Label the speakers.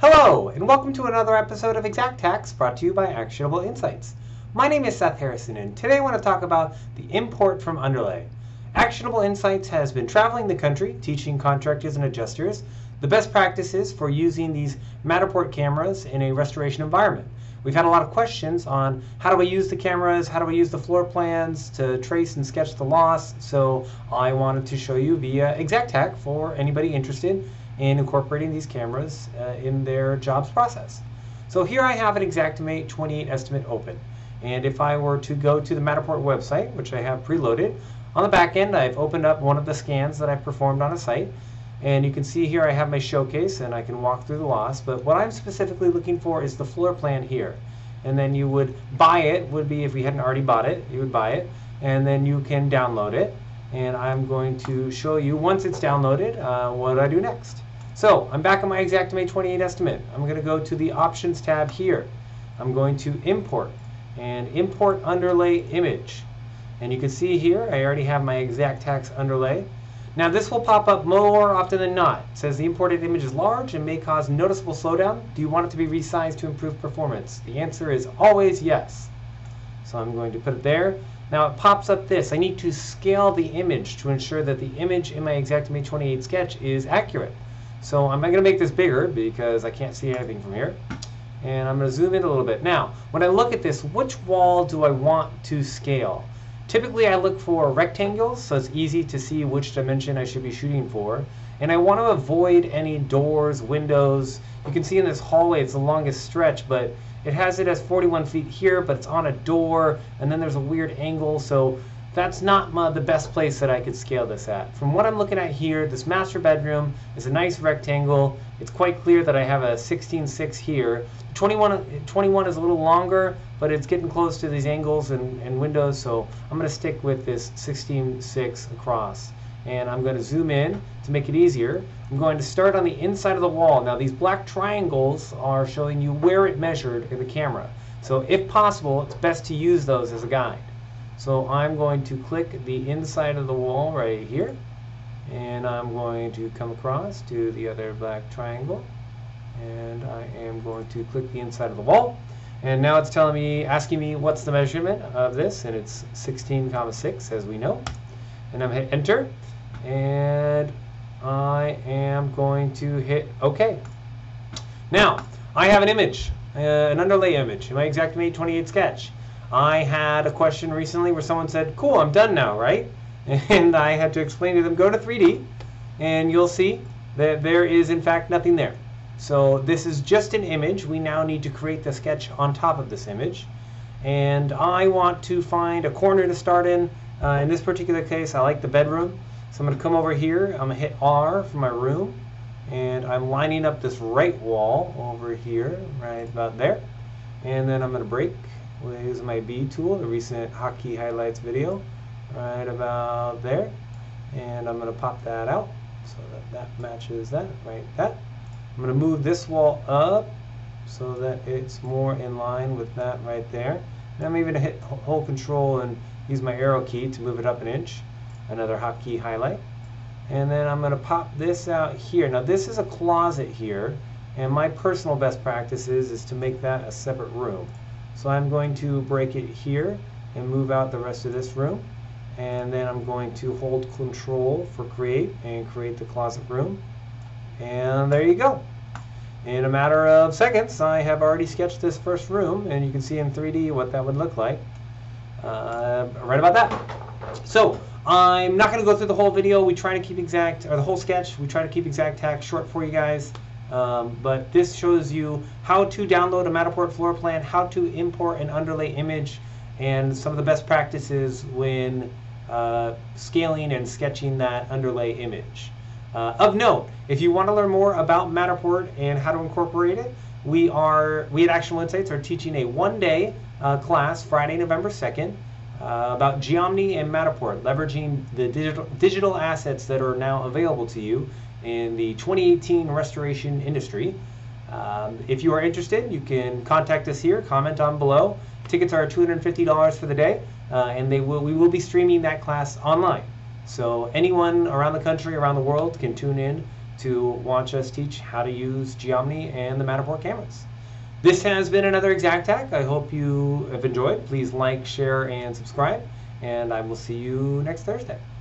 Speaker 1: Hello, and welcome to another episode of Xact brought to you by Actionable Insights. My name is Seth Harrison, and today I want to talk about the import from Underlay. Actionable Insights has been traveling the country, teaching contractors and adjusters the best practices for using these Matterport cameras in a restoration environment. We've had a lot of questions on how do I use the cameras, how do I use the floor plans to trace and sketch the loss, so I wanted to show you via Xact for anybody interested in incorporating these cameras in their jobs process. So here I have an Xactimate 28 estimate open, and if I were to go to the Matterport website, which I have preloaded, on the back end I've opened up one of the scans that I performed on a site, and you can see here I have my showcase and I can walk through the loss, but what I'm specifically looking for is the floor plan here. And then you would buy it, would be if we hadn't already bought it, you would buy it, and then you can download it. And I'm going to show you, once it's downloaded, what I do next. So I'm back on my Xactimate 28 estimate. I'm going to go to the Options tab here. I'm going to Import, and Import Underlay Image. And you can see here, I already have my Xact underlay. Now this will pop up more often than not. It says the imported image is large and may cause noticeable slowdown. Do you want it to be resized to improve performance? The answer is always yes. So I'm going to put it there. Now it pops up this. I need to scale the image to ensure that the image in my Xactimate 28 sketch is accurate. So I'm going to make this bigger because I can't see anything from here. And I'm going to zoom in a little bit. Now, when I look at this, which wall do I want to scale? Typically I look for rectangles, so it's easy to see which dimension I should be shooting for. And I want to avoid any doors, windows. You can see in this hallway it's the longest stretch, but it has it as 41 feet here, but it's on a door, and then there's a weird angle, so that's not the best place that I could scale this at. From what I'm looking at here, this master bedroom is a nice rectangle. It's quite clear that I have a 16:6 here. 21 is a little longer, but it's getting close to these angles and windows, so I'm going to stick with this 16:6 across. And I'm going to zoom in to make it easier. I'm going to start on the inside of the wall. Now these black triangles are showing you where it measured in the camera. So if possible, it's best to use those as a guide. So I'm going to click the inside of the wall right here, and I'm going to come across to the other black triangle, and I am going to click the inside of the wall. And now it's telling me, asking me what's the measurement of this, and it's 16,6 as we know. And I'm hit enter, and I am going to hit OK. Now I have an image, an underlay image in my Xactimate 28 sketch. I had a question recently where someone said, cool, I'm done now, right? And I had to explain to them, go to 3D, and you'll see that there is in fact nothing there. So this is just an image. We now need to create the sketch on top of this image. And I want to find a corner to start in. In this particular case, I like the bedroom. So I'm going to come over here. I'm going to hit R for my room. And I'm lining up this right wall over here, right about there. And then I'm going to break. We'll use my B tool, the recent hotkey highlights video, right about there. And I'm going to pop that out so that that matches that, right that. I'm going to move this wall up so that it's more in line with that right there. And I'm even going to hit hold control and use my arrow key to move it up an inch. Another hotkey highlight. And then I'm going to pop this out here. Now this is a closet here, and my personal best practice is to make that a separate room. So I'm going to break it here and move out the rest of this room. And then I'm going to hold control for create and create the closet room. And there you go. In a matter of seconds, I have already sketched this first room, and you can see in 3D what that would look like. Right about that. So I'm not going to go through the whole video. We try to keep the whole sketch. We try to keep Xact short for you guys. But this shows you how to download a Matterport floor plan, how to import an underlay image, and some of the best practices when scaling and sketching that underlay image. Of note, if you want to learn more about Matterport and how to incorporate it, we at Actionable Insights are teaching a one-day class Friday, November 2nd about Geomni and Matterport, leveraging the digital assets that are now available to you in the 2018 restoration industry. If you are interested, you can contact us here, comment on below. Tickets are $250 for the day, and we will be streaming that class online. So anyone around the country, around the world can tune in to watch us teach how to use Geomni and the Matterport cameras. This has been another Xact Hack. I hope you have enjoyed. Please like, share, and subscribe, and I will see you next Thursday.